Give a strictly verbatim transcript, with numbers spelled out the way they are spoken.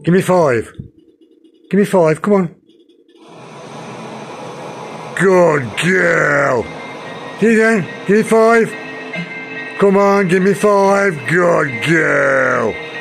Give me five. Give me five, come on. Good girl. Here then, give me five. Come on, give me five. Good girl.